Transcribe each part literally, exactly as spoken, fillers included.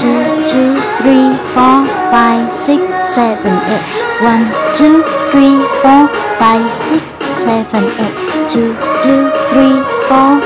two, two, three, four, five, six, seven, eight. One, two, three, four, five, six, seven, eight. Two, two, three, four.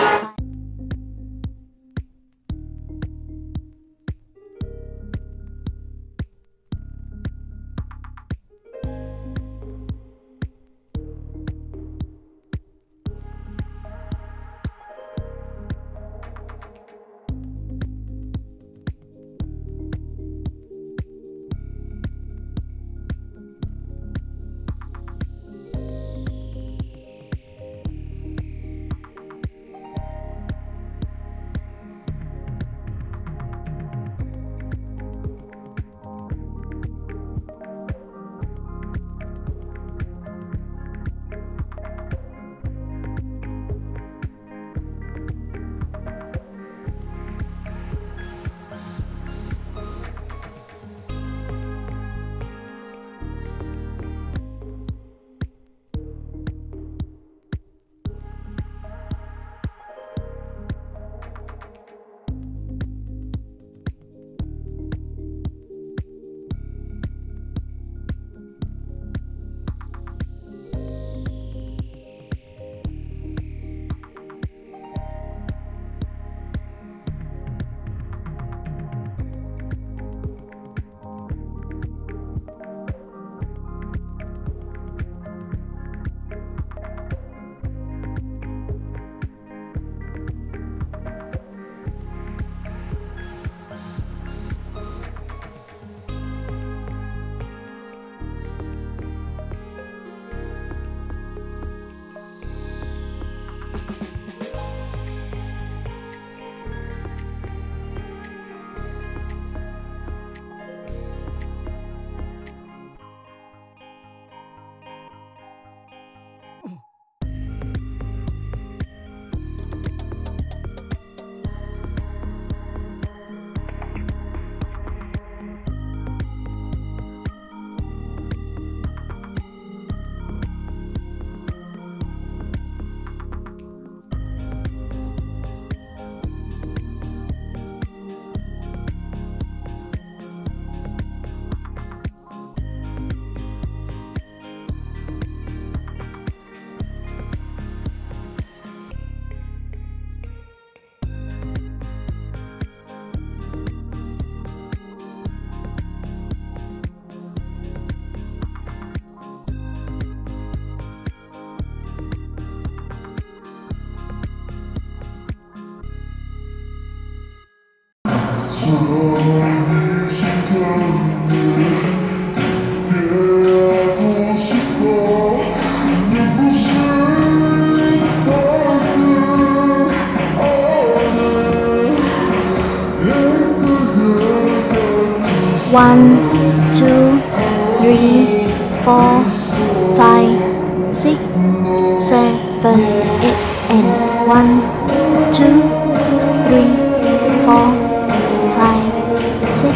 One, two, three, four, five, six, seven, eight, and one, two, three, four, five, six,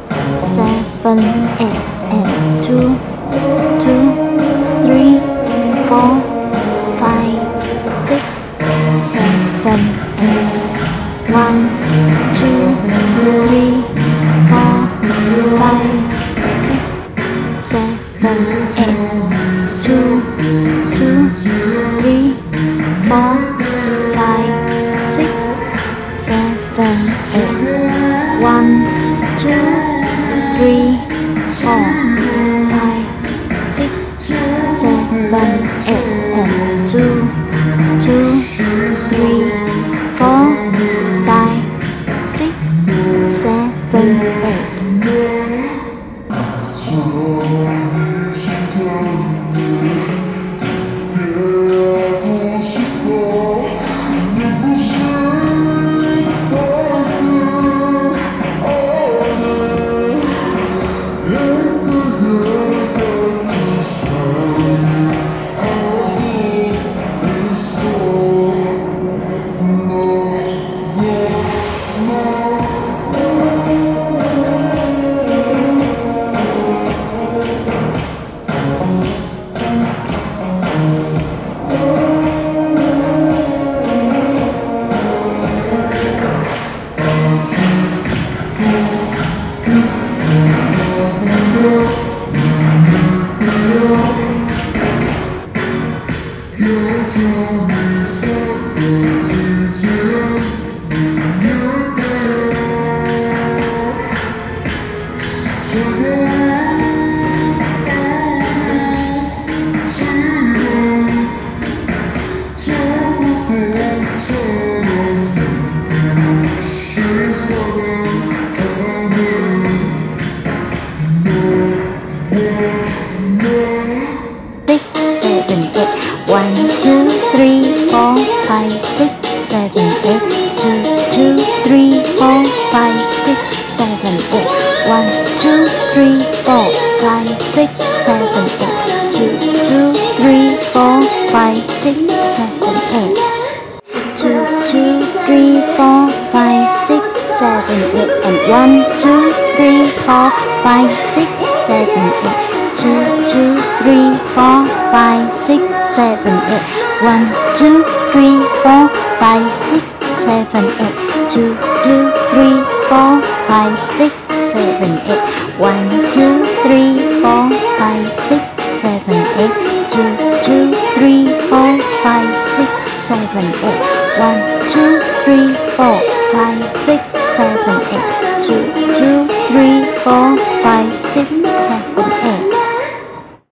seven, eight, and two, two, three, four, five, six, seven, eight, one, two, three, four, five, six, seven, eight, two, two, three, four, five, six, seven, eight, one, two, three, four, five, six, seven, eight, and two, two, three, four, five, six, seven, eight. seven, eight. One, two, three, four, five, six, seven, eight. Two, two, three, four, five, six, seven, eight. Two, two, three, four, five, six, seven, eight. And one, two, three, four, five, six, seven, eight. Two, two, three, four, five, six, seven, eight. One, two, three, four, five, six, seven, eight. Two, two, three, four, five, six, seven, eight. One, two, three, four, five, six, seven, eight. Two, two, three, four, five, six, seven, eight. One, two, three, four, five, six,